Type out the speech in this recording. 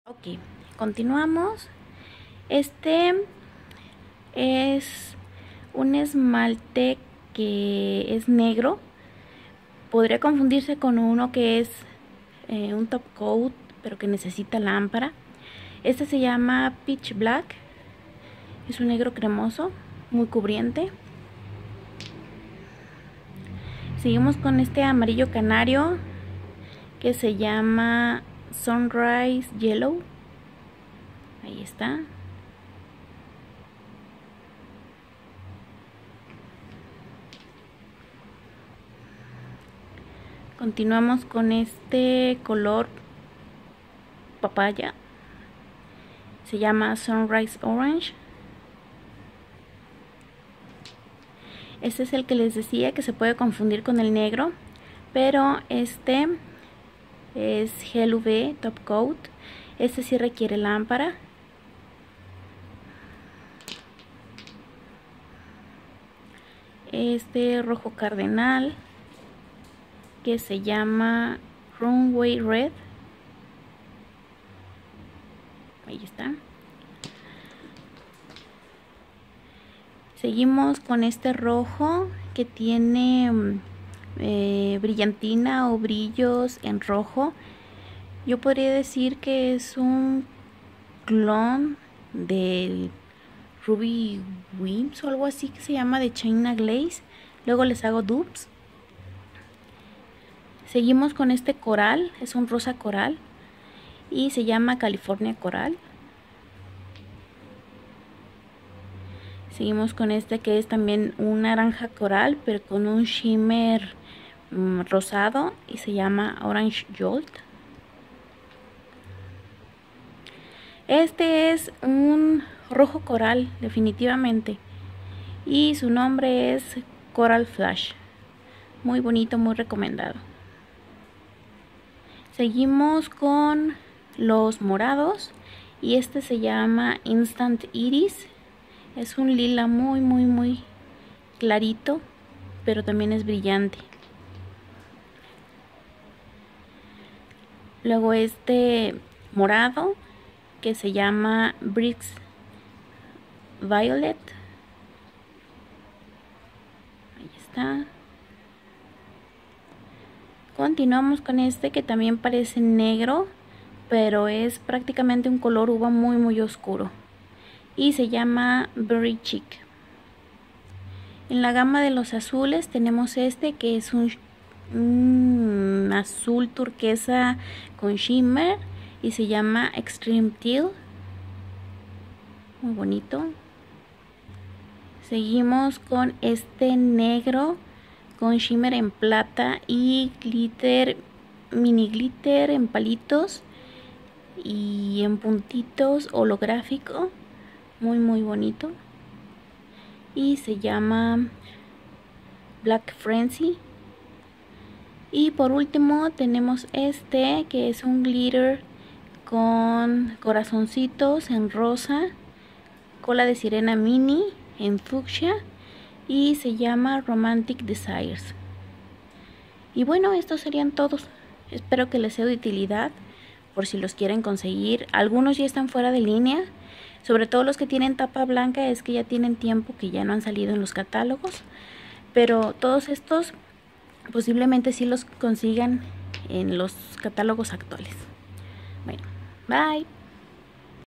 Ok, continuamos. Este es un esmalte que es negro. Podría confundirse con uno que es un top coat, pero que necesita lámpara. Este se llama Pitch Black. Es un negro cremoso, muy cubriente. Seguimos con este amarillo canario que se llama Sunrise Yellow. Ahí está. Continuamos con este color papaya. Se llama Sunrise Orange. Este es el que les decía que se puede confundir con el negro, pero este es Gel UV Top Coat. Este sí requiere lámpara. Este rojo cardenal que se llama Runway Red. Ahí está. Seguimos con este rojo que tiene brillantina o brillos en rojo. Yo podría decir que es un clon del Ruby Wims o algo así que se llama, de China Glaze. Luego les hago dupes. Seguimos con este coral, es un rosa coral y se llama California Coral. Seguimos con este que es también un naranja coral, pero con un shimmer rosado y se llama Orange Jolt. Este es un rojo coral, definitivamente, y su nombre es Coral Flash. Muy bonito, muy recomendado. Seguimos con los morados y este se llama Instant Iris. Es un lila muy clarito, pero también es brillante. Luego este morado que se llama Bricks Violet. Ahí está. Continuamos con este que también parece negro, pero es prácticamente un color uva muy oscuro y se llama Berry Chic. En la gama de los azules tenemos este que es un azul turquesa con shimmer y se llama Extreme Teal. Muy bonito. Seguimos con este negro con shimmer en plata y glitter, mini glitter en palitos y en puntitos, holográfico, muy bonito, y se llama Black Frenzy. Y por último tenemos este que es un glitter con corazoncitos en rosa, cola de sirena mini en fucsia y se llama Romantic Desires. Y bueno, estos serían todos. Espero que les sea de utilidad por si los quieren conseguir. Algunos ya están fuera de línea, sobre todo los que tienen tapa blanca, es que ya tienen tiempo que ya no han salido en los catálogos, pero todos estos posiblemente sí los consigan en los catálogos actuales. Bueno, bye.